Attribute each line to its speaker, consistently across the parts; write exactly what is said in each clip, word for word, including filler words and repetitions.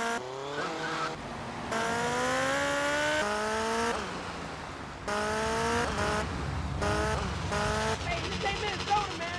Speaker 1: Hey, this ain't Minnesota, man.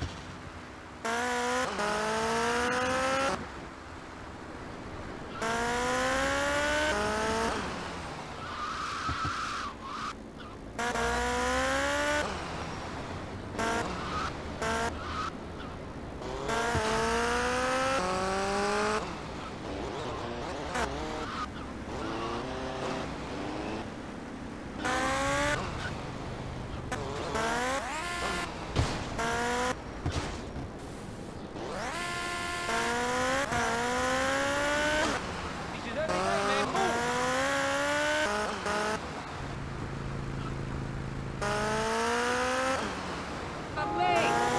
Speaker 1: Pieces of it, man, move. I'm late.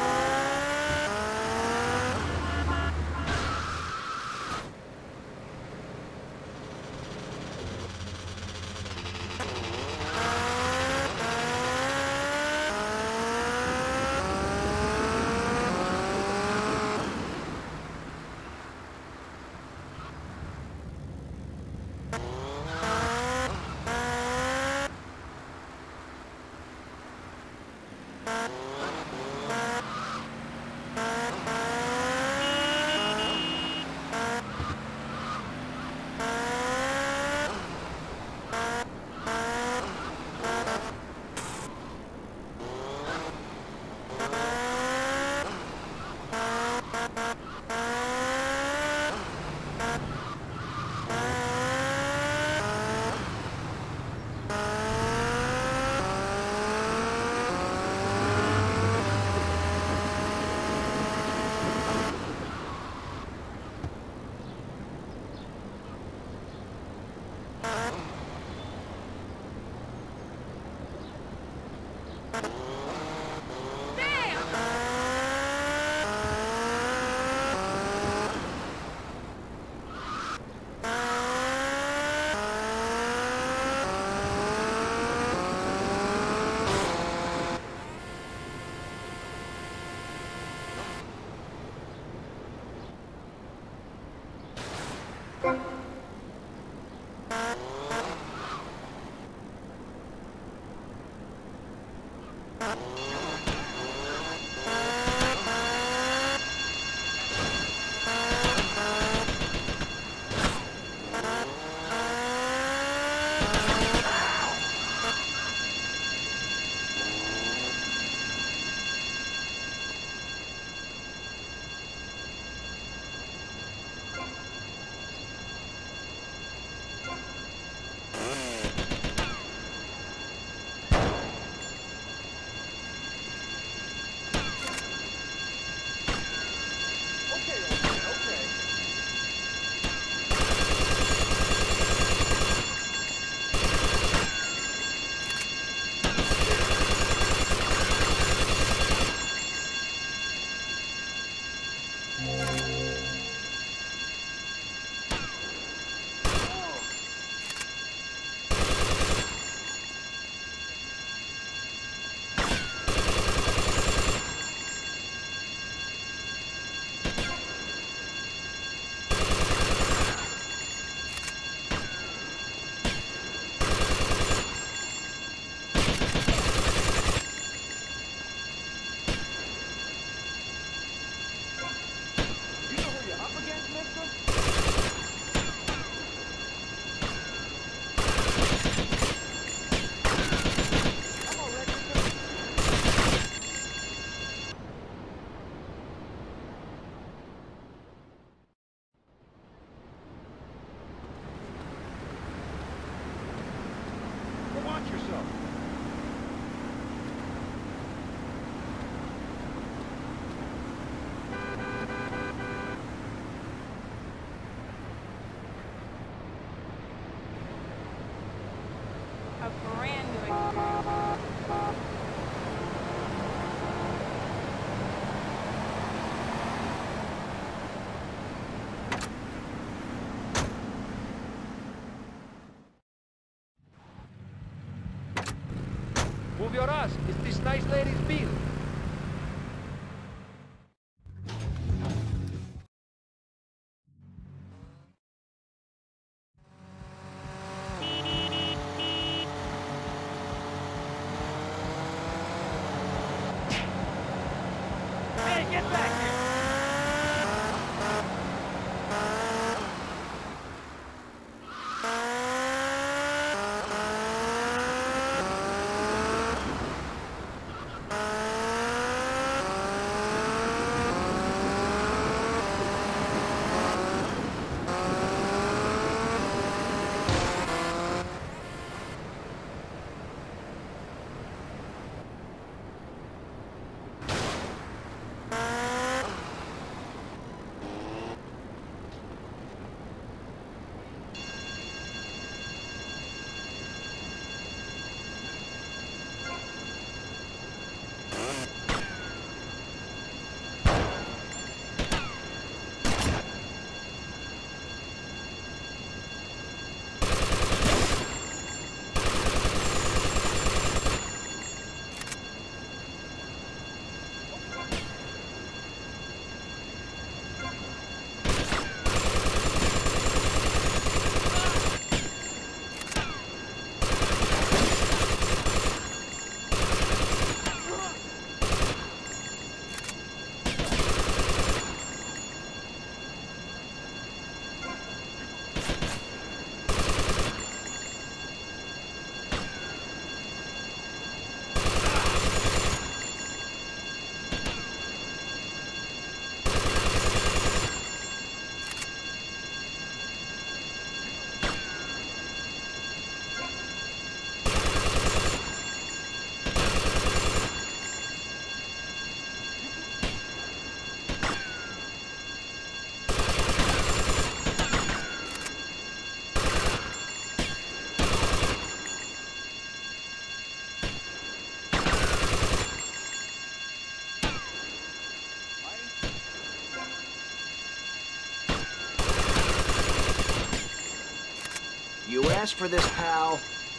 Speaker 2: Watch yourself.
Speaker 1: A brand new experience.
Speaker 3: Move your ass. It's this nice lady's bill.
Speaker 2: You asked for this, pal.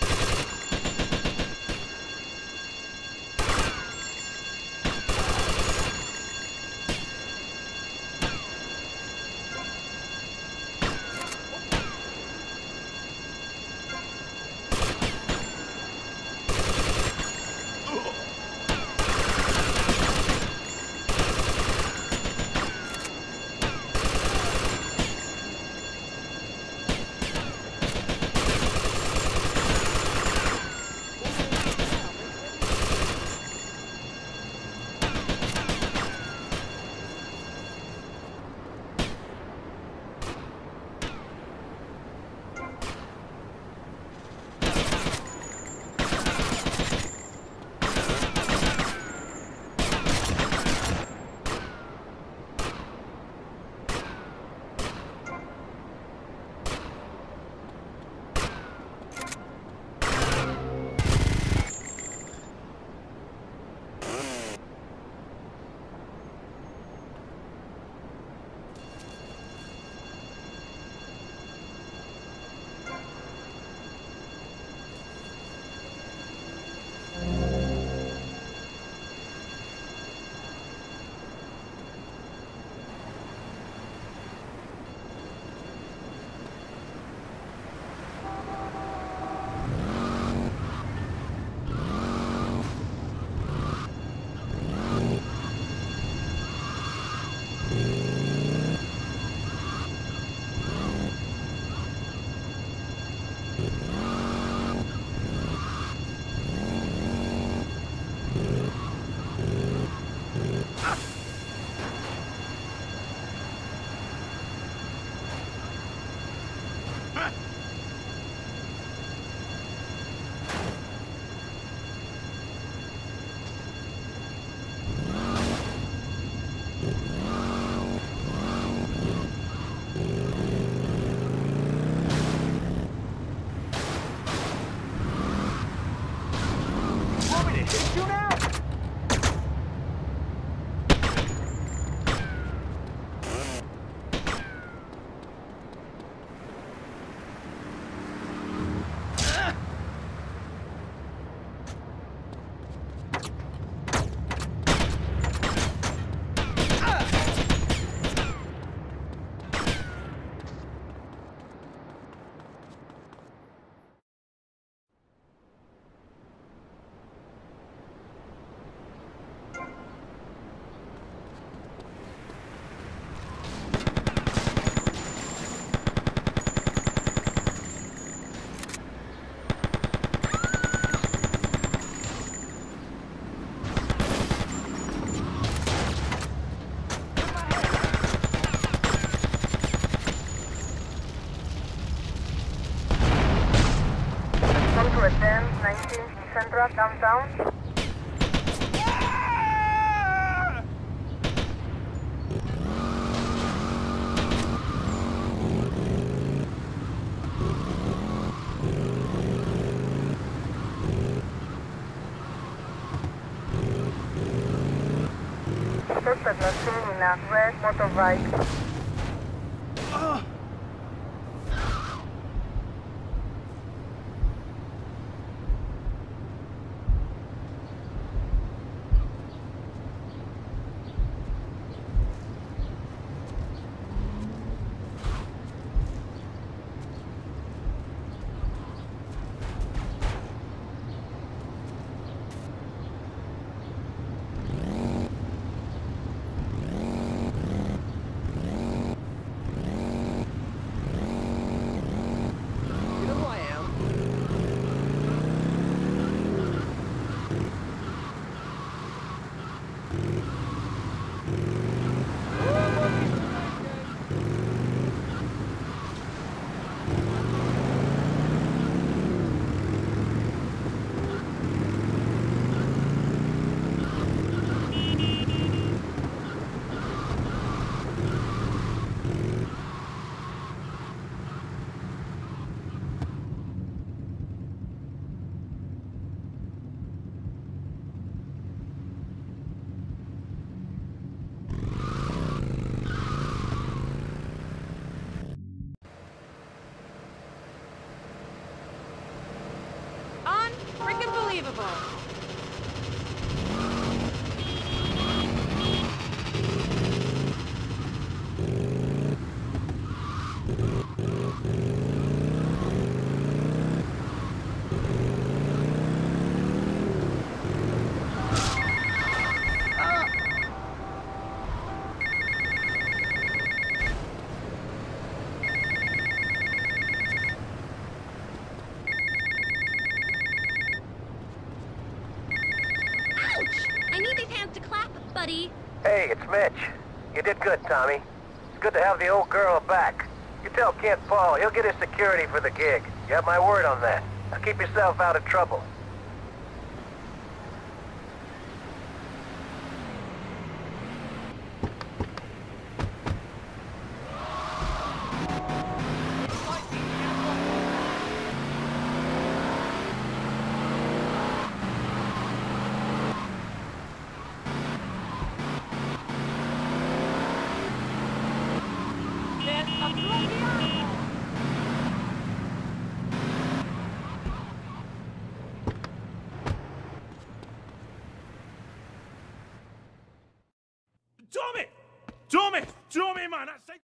Speaker 4: Central downtown. Suspect was seen in a red motorbike.
Speaker 1: Uh-huh.
Speaker 2: Hey, it's Mitch. You did good, Tommy. It's good to have the old girl back. You tell Kent Paul, he'll get his security for the gig. You have my word on that. Now keep yourself out of trouble.
Speaker 5: Tommy! Tommy! Tommy, man! That's like...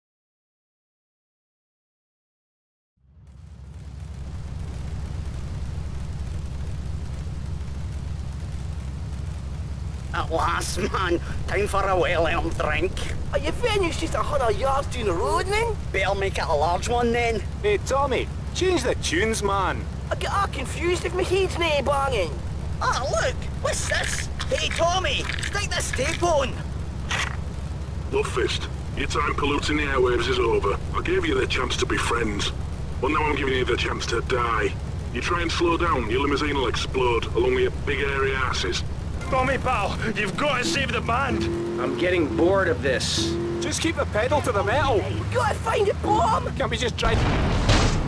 Speaker 6: At last, man. Time for a well-earned drink.
Speaker 7: Are your venues just a hundred yards down the road, then?
Speaker 6: Better make it a large one, then.
Speaker 8: Hey, Tommy, change the tunes, man.
Speaker 7: I get all confused if my head's nae banging.
Speaker 6: Ah, look! What's this? Hey, Tommy! Stick this tape on!
Speaker 9: Lovefist, your time polluting the airwaves is over. I gave you the chance to be friends. Well, now I'm giving you the chance to die. You try and slow down, your limousine will explode, along with your big airy asses.
Speaker 5: Tommy, pal, you've got to save the band!
Speaker 8: I'm getting bored of this. Just keep the pedal to the metal.
Speaker 7: We gotta find a bomb!
Speaker 8: Can't we just try...